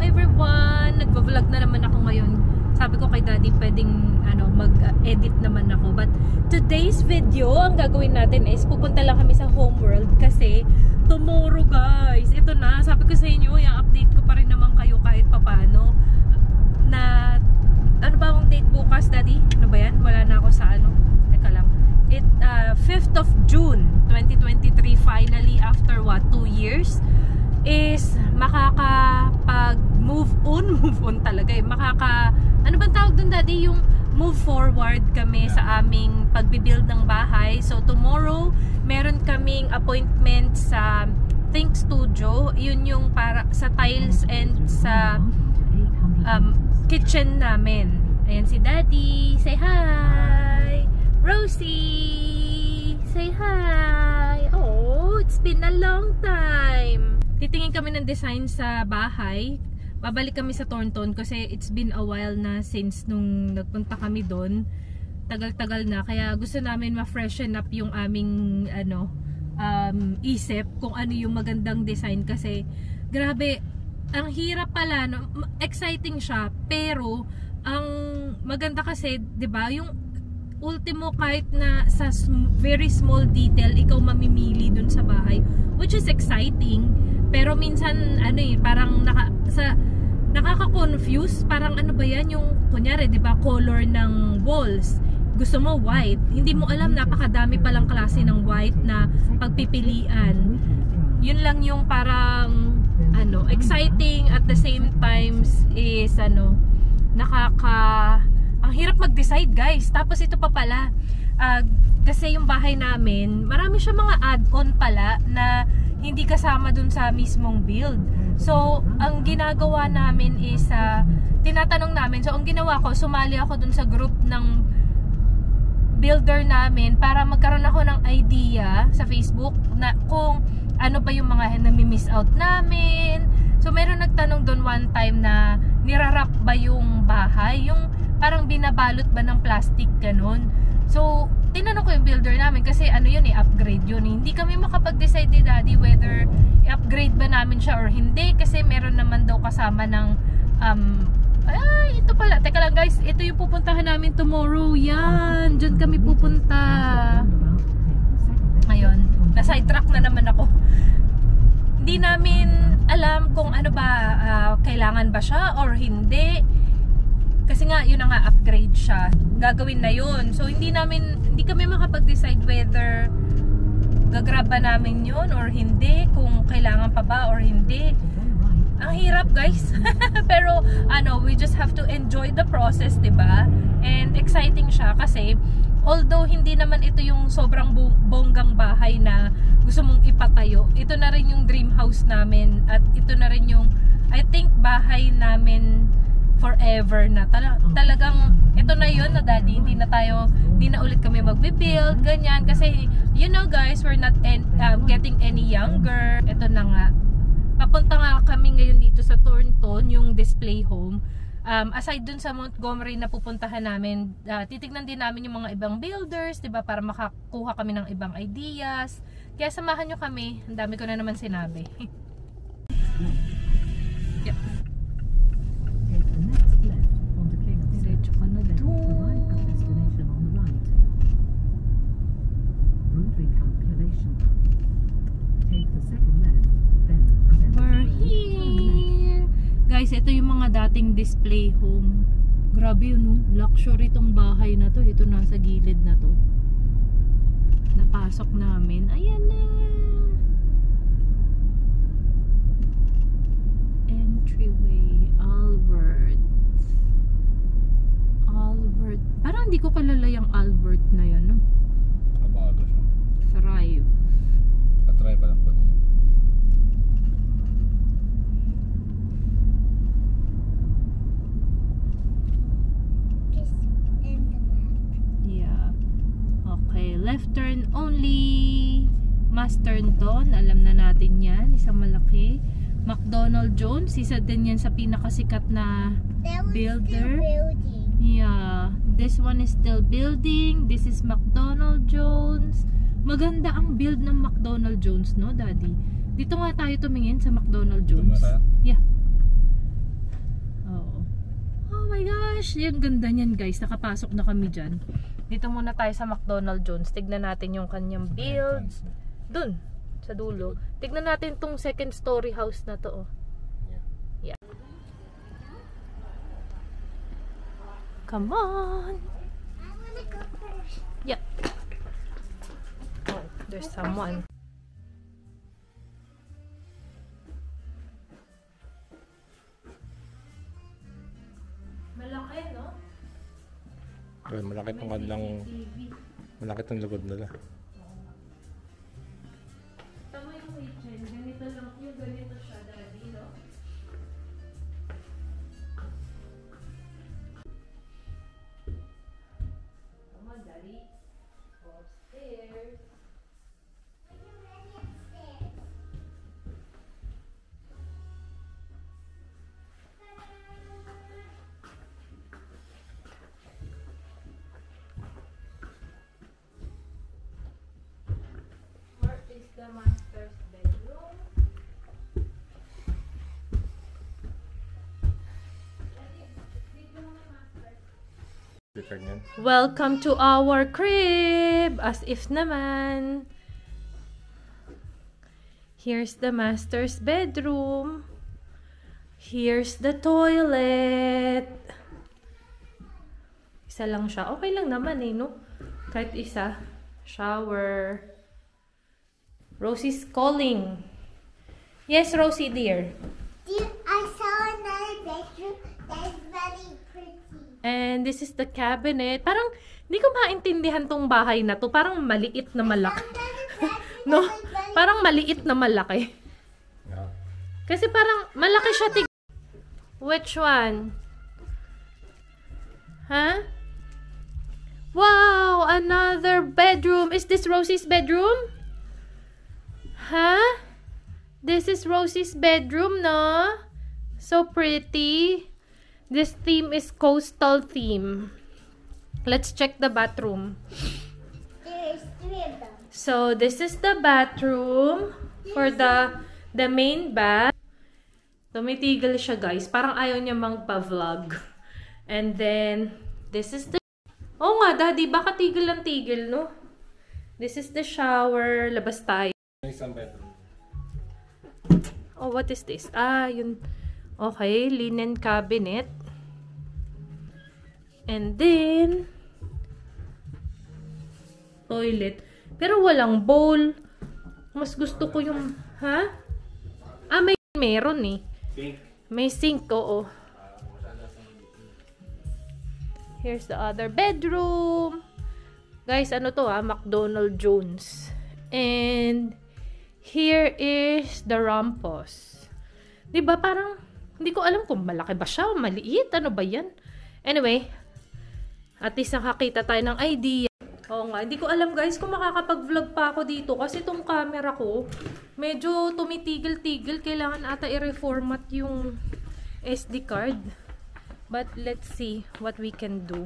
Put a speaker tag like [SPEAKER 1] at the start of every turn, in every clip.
[SPEAKER 1] everyone! Nagvo-vlog na naman ako ngayon. Sabi ko kay Daddy pwedeng mag-edit naman ako. But today's video, ang gagawin natin is pupunta lang kami sa Homeworld kasi tomorrow guys, ito na. Sabi ko sa inyo, i-update ko pa rin naman kayo kahit papano. Na, ano ba ang date bukas, Daddy? Ano ba yan? Wala na ako sa ano. Teka lang. 5th of June 2023 finally after what? 2 years? Is makakapag-move on talaga eh. Ano bang tawag dun, Daddy? Yung move forward kami sa aming pagbibuild ng bahay. So tomorrow, meron kaming appointment sa Think Studio. Yun yung para sa tiles and sa kitchen namin. Ayan si Daddy. Say hi! Rosie! Say hi! Oh, it's been a long time! Titingin kami ng design sa bahay. Babalik kami sa Thornton kasi it's been a while na since nung nagpunta kami doon. Tagal-tagal na. Kaya gusto namin ma-freshen up yung aming isip kung ano yung magandang design. Kasi grabe, ang hirap pala. No? Exciting siya. Pero ang maganda kasi, 'di ba, yung ultimo kahit na sa very small detail ikaw mamimili dun sa bahay, which is exciting. Pero minsan parang nakaka-confuse, parang ano ba yan yung kunyari, 'di ba, color ng walls. Gusto mo white, hindi mo alam napakadami palang klase ng white na pagpipilian. Yun lang yung parang exciting at the same times is ang hirap mag-decide guys. Tapos ito pa pala, kasi yung bahay namin, marami siya mga add-on pala na hindi kasama dun sa mismong build. So, ang ginagawa namin is, tinatanong namin. So, ang ginawa ko, sumali ako dun sa group ng builder namin para magkaroon ako ng idea sa Facebook na kung ano ba yung mga nami-miss out namin. So, meron nagtanong dun one time na nirarap ba yung bahay? Yung parang binabalot ba ng plastic, ganun. So, tinanong ko yung builder namin kasi upgrade yun. Hindi kami makapag-decide ni Daddy whether i-upgrade ba namin siya or hindi kasi meron naman daw kasama ng ito pala. Teka lang guys, ito yung pupuntahan namin tomorrow. Yan, dyan kami pupunta. Ngayon, na-sidetrack na naman ako. Hindi namin alam kung ano ba, kailangan ba siya or hindi. Kasi nga, yun nga, upgrade siya. Gagawin na yun. So, hindi kami makapag-decide whether gagrab ba namin yun or hindi. Kung kailangan pa ba or hindi. Ang hirap, guys. Pero, we just have to enjoy the process, diba? And exciting siya kasi, although hindi naman ito yung sobrang bonggang bahay na gusto mong ipatayo, ito na rin yung dream house namin. At ito na rin yung, I think, bahay namin forever na. Talagang ito na yun na Daddy, hindi na ulit kami magbe-build, ganyan, kasi guys, we're not getting any younger. Ito na nga, papunta nga kami ngayon dito sa Thornton, yung display home. Aside dun sa Montgomery na pupuntahan namin, titignan din namin yung mga ibang builders, diba, para makakuha kami ng ibang ideas. Kaya samahan nyo kami, ang dami ko na naman sinabi. Yep. Diretso ka na doon. We're here. Guys, ito yung mga dating display home. Grabe yun, luxury tong bahay na to. Ito nasa gilid na to. Napasok namin. Ayan na. Entryway, Albert. Parang hindi ko kilala yung Albert na yan, no?
[SPEAKER 2] Abado siya.
[SPEAKER 1] Thrive.
[SPEAKER 2] Try pa lang po niya.
[SPEAKER 1] Yeah. Okay, left turn only. Masterton, alam na natin yan. Isang malaki. McDonald Jones, isa din yan sa pinakasikat na builder. Yeah, this one is still building. This is McDonald Jones. Maganda ang build ng McDonald Jones, no, Daddy? Dito nga tayo tumingin sa McDonald Jones. Yeah. gosh, yung ganda niyan guys. Nakapasok na kami dyan. Dito muna tayo sa McDonald Jones. Tignan natin yung kanyang builds. Dun, sa dulo. Tignan natin tong second story house na to. Oh. Yeah. Come on. Yeah. Oh, there's someone. Malaki, no?
[SPEAKER 2] Well, malaki tong kanilang... Malaki tong lugod nila.
[SPEAKER 1] Tama yung kitchen. Ganito lang. Yung ganito siya, daddy, no? Come on, daddy. Go upstairs. Where is the master's bedroom?
[SPEAKER 2] Record niyan.
[SPEAKER 1] Welcome to our crib! As if naman. Here's the master's bedroom. Here's the toilet. Isa lang siya. Okay lang naman eh, no? Kahit isa. Shower. Rosie's calling. Yes, Rosie dear.
[SPEAKER 3] I saw another bedroom that is very pretty.
[SPEAKER 1] And this is the cabinet. Parang, hindi ko maintindihan tong bahay na to. Parang maliit na malaki. No? Parang maliit na malaki.
[SPEAKER 2] Yeah.
[SPEAKER 1] Kasi parang malaki siya. Which one? Huh? Wow! Another bedroom. Is this Rosie's bedroom? Huh? This is Rosie's bedroom, no? So pretty. This theme is coastal theme. Let's check the bathroom.
[SPEAKER 3] There's 3 of them.
[SPEAKER 1] So this is the bathroom for the main bath. Tumitigil siya guys. Parang ayaw niya magpa-vlog. And then this is the... Oh nga daddy, baka tigil lang tigil, no? This is the shower. Labas tayo.
[SPEAKER 2] Isang bedroom.
[SPEAKER 1] Oh, what is this? Ah, yun. Okay, linen cabinet. And then toilet. Pero walang bowl. Mas gusto ko yung... Ha? Ah, meron eh.
[SPEAKER 2] Sink.
[SPEAKER 1] May sink, oo. Here's the other bedroom. Guys, ano to McDonald Jones. And here is the Rampos. Diba parang, hindi ko alam kung malaki ba siya o maliit. Ano ba yan? Anyway, at least nakakita tayo ng idea. Oo nga, hindi ko alam guys kung makakapag-vlog pa ako dito. Kasi itong camera ko, medyo tumitigil-tigil. Kailangan ata i-reformat yung SD card. But let's see what we can do.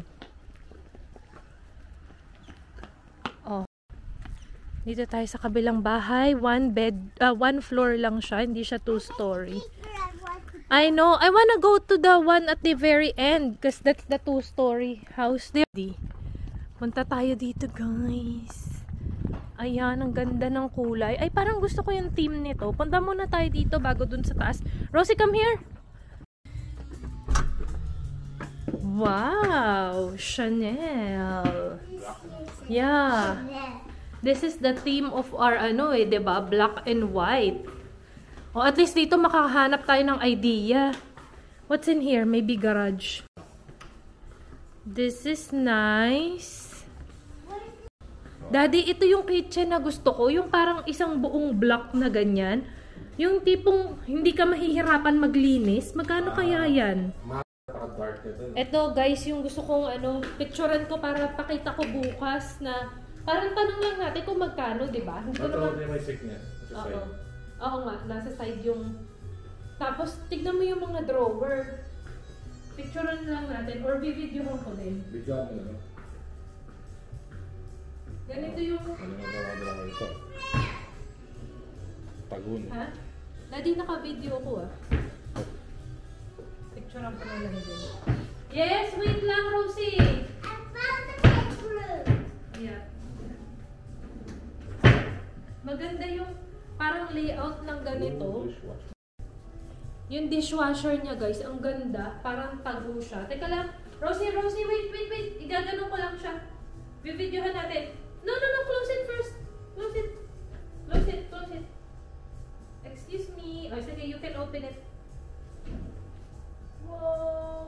[SPEAKER 1] Oh. Dito tayo sa kabilang bahay. One floor lang siya. Hindi siya 2-story. I know. I wanna go to the one at the very end. Because that's the 2-story house there. Punta tayo dito guys. Ayan, ang ganda ng kulay. Ay, parang gusto ko yung theme nito. Punta muna tayo dito bago dun sa taas. Rosie, come here. Wow, Chanel. Yeah. This is the theme of our diba? Black and white. O at least dito makahanap tayo ng idea. What's in here? Maybe garage. This is nice. Daddy, ito yung kitchen na gusto ko. Yung parang isang buong block na ganyan. Yung tipong hindi ka mahihirapan maglinis. Magkano kaya yan? Ito guys, yung gusto kong picturean ko para pakita ko bukas na parang tanong lang natin kung magkano, di ba? Hindi ko naman...
[SPEAKER 2] may sink niya.
[SPEAKER 1] Oo. Oo nga, nasa side yung... Tapos, tignan mo yung mga drawer. Picturean lang natin or bibidyohan ko din.
[SPEAKER 2] Video mo na, no?
[SPEAKER 1] Ganito yung...
[SPEAKER 2] Ano na drawer ito? Tagun.
[SPEAKER 1] Ha? Daddy, naka-video ko ah. Picturean ko na lang din. Yes, wait lang, Rosie.
[SPEAKER 3] I found the bedroom.
[SPEAKER 1] Yeah. Maganda yung parang layout ng ganito. Yung dishwasher niya, guys, ang ganda. Parang tago siya. Teka lang. Rosie, wait. Igaganon ko lang siya. Bibidyohan natin. No, close it first. Close it. Excuse me. Oh, sige, you can open it. Wow.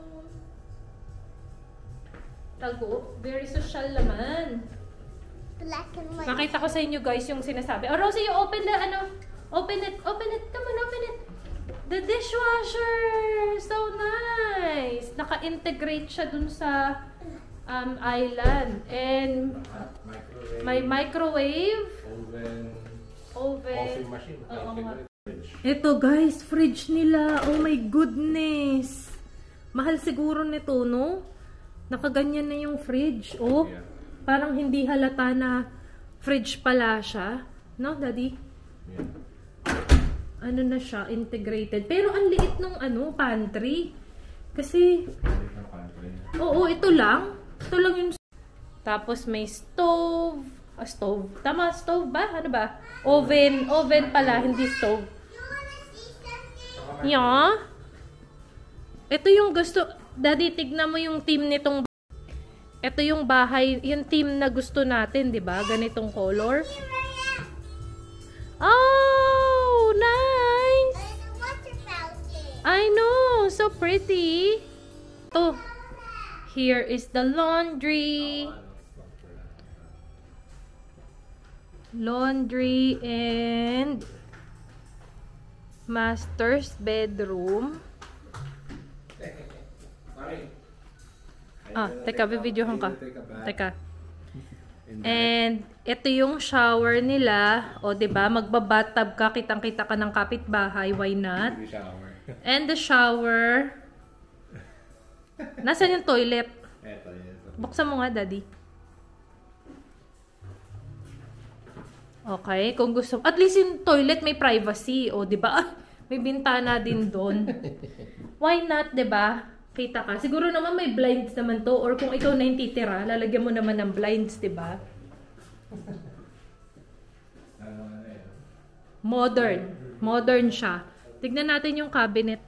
[SPEAKER 1] Tago. Very social naman.
[SPEAKER 3] Black and white.
[SPEAKER 1] Makita ko sa inyo, guys, yung sinasabi. Oh, Rosie, you open the, open it. Come on, open it. The dishwasher! So nice! Naka-integrate siya dun sa island. And may microwave. Oven.
[SPEAKER 2] Coffee machine.
[SPEAKER 1] Oo nga.
[SPEAKER 2] Fridge.
[SPEAKER 1] Ito guys, fridge nila. Oh my goodness! Mahal siguro nito, no? Nakaganyan na yung fridge. Oh,
[SPEAKER 2] Yeah.
[SPEAKER 1] parang hindi halata na fridge pala siya. No, Daddy?
[SPEAKER 2] Yeah.
[SPEAKER 1] Ano na siya, integrated. Pero ang liit nung pantry. Kasi, oo, ito lang. Ito lang yung... Tapos may stove. Stove. Tama, stove ba? Ano ba? Oven. Oven pala, hindi stove.
[SPEAKER 3] You wanna see something?
[SPEAKER 1] Yeah. Ito yung gusto... Daddy, tignan mo yung team nitong... Ito yung bahay, yung team na gusto natin, di ba? Ganitong color.
[SPEAKER 3] Here I am.
[SPEAKER 1] Oh, nice!
[SPEAKER 3] There's a water fountain.
[SPEAKER 1] I know, so pretty. Oh, here is the laundry. Laundry and master's bedroom. Ah, teka, bibidyohan ka. Teka. And ito yung shower nila. O, 'di ba? Magba-bathtub ka, kitang-kita ka ng kapitbahay, why not? And the shower. Nasaan yung toilet? Buksan mo nga, Daddy. Okay, kung gusto. At least yung toilet may privacy, o 'di ba? May bintana din doon. Why not, 'di ba? Kita ka. Siguro naman may blinds naman to, or kung ikaw na yung titira, lalagyan mo naman ng blinds, 'di ba? Modern siya. Tignan natin yung cabinet.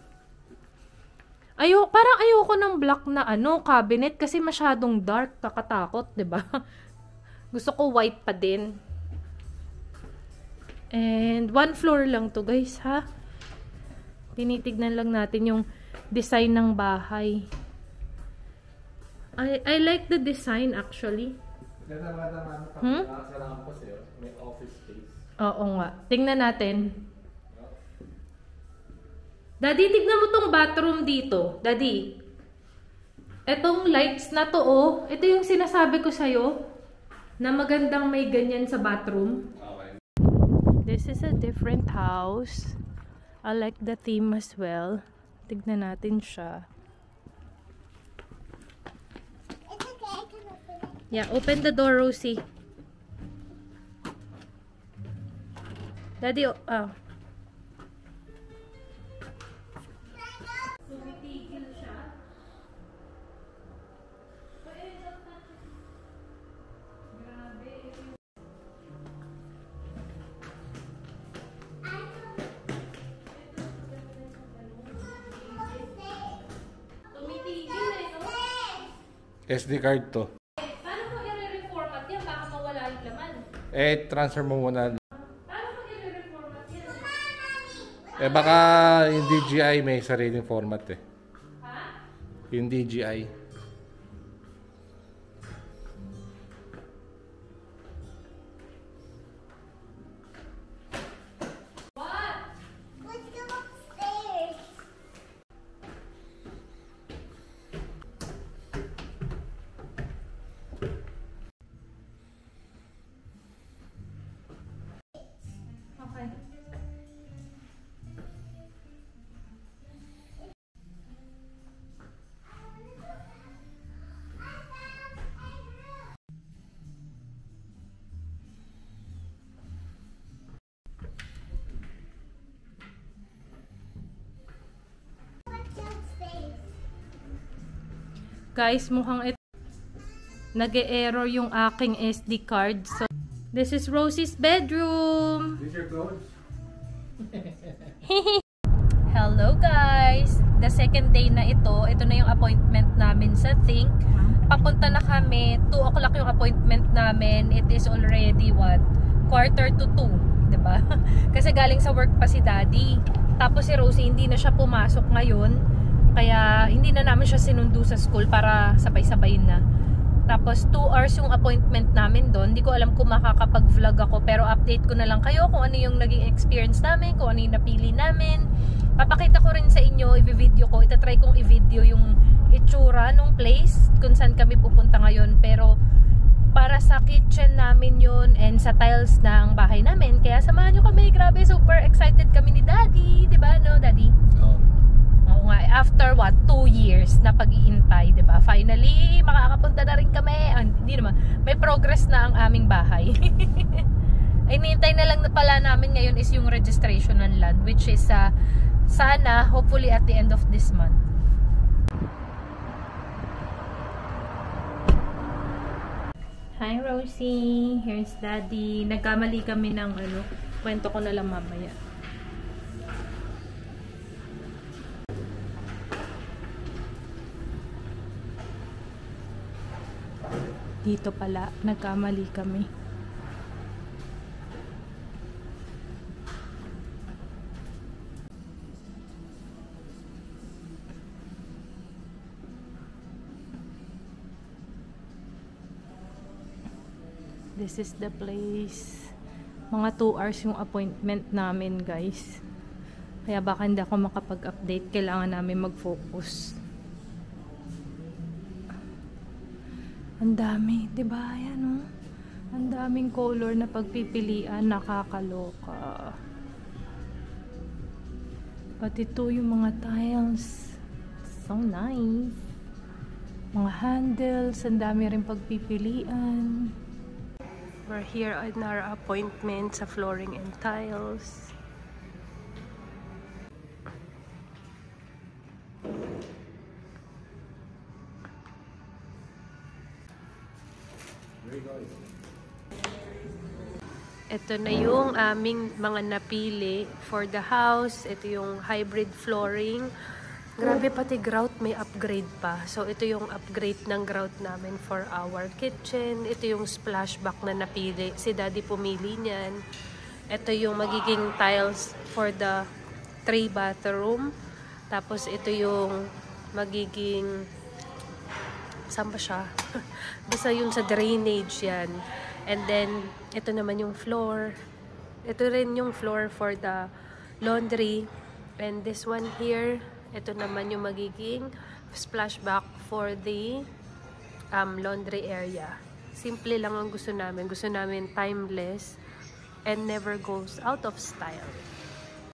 [SPEAKER 1] Parang ayoko ng black na cabinet kasi masyadong dark, kakatakot, 'di ba? Gusto ko white pa din. And one floor lang to, guys, ha? Tinitignan lang natin yung design ng bahay. I like the design actually.
[SPEAKER 2] May office space.
[SPEAKER 1] Oo nga. Tingnan natin. Daddy, tignan mo tong bathroom dito. Daddy. Etong lights na to, oh. Ito yung sinasabi ko sa'yo. Na magandang may ganyan sa bathroom.
[SPEAKER 2] Okay.
[SPEAKER 1] This is a different house. I like the theme as well. Tignan natin siya.
[SPEAKER 3] It's okay, I can open it.
[SPEAKER 1] Yeah, open the door, Rosie. Daddy, Tumitigil siya. Grabe. Tumitigil no?
[SPEAKER 2] SD card to.
[SPEAKER 1] Paano mo i-reformat yan? Baka mawala yung laman.
[SPEAKER 2] Transfer mo muna.
[SPEAKER 1] Paano mo i-reformat yan?
[SPEAKER 2] Baka yung DJI may sariling format eh.
[SPEAKER 1] Ha?
[SPEAKER 2] Yung DJI.
[SPEAKER 1] What?
[SPEAKER 3] Let's go upstairs.
[SPEAKER 1] Okay. Guys, mukhang nag-e-error yung aking SD card. So, this is Rosie's bedroom.
[SPEAKER 2] These are clothes?
[SPEAKER 1] Hello guys! The second day na ito na yung appointment namin sa Think. Papunta na kami, 2 o'clock yung appointment namin. It is already what? 1:45, diba? Kasi galing sa work pa si Daddy. Tapos si Rosie hindi na siya pumasok ngayon. Kaya hindi na namin siya sinundo sa school para sabay-sabayin na. Tapos 2 hours yung appointment namin doon. Hindi ko alam kung makakapag-vlog ako, pero update ko na lang kayo kung ano yung naging experience namin, kung ano yung napili namin. Papakita ko rin sa inyo, i-video ko. Itatry kong i-video yung itsura nung place kung saan kami pupunta ngayon. Pero para sa kitchen namin yun and sa tiles ng bahay namin. Kaya samahan nyo kami. Grabe, super excited kami ni Daddy. Diba, no, Daddy?
[SPEAKER 2] Oo.
[SPEAKER 1] Oo nga, after what? 2 years na pag-iintay, diba? Finally, makakapunta na rin kami. Hindi naman, may progress na ang aming bahay. Ay, nihintay na lang na pala namin ngayon is yung registration ng land, which is sana, hopefully at the end of this month. Hi Rosie, here's Daddy. Nagkamali kami ng kwento ko na lang mamaya. Dito pala, nagkamali kami. This is the place. Mga 2 hours yung appointment namin, guys. Kaya baka hindi ako makapag-update. Kailangan namin mag-focus. Ang dami, diba? Ayan, oh. Ang daming color na pagpipilian. Nakakaloka. Pati ito yung mga tiles. So nice. Mga handles. Ang dami rin pagpipilian. We're here on our appointment sa flooring and tiles. Ito na yung aming mga napili for the house. Ito yung hybrid flooring. Grabe, pati grout may upgrade pa. So, ito yung upgrade ng grout namin for our kitchen. Ito yung splashback na napili. Si Daddy pumili niyan. Ito yung magiging tiles for the 3 bathroom. Tapos, ito yung magiging... Saan ba siya? Basta yung sa drainage yan. And then, ito naman yung floor. Ito rin yung floor for the laundry. And this one here... Ito naman yung magiging splashback for the laundry area. Simple lang ang gusto namin. Gusto namin timeless and never goes out of style.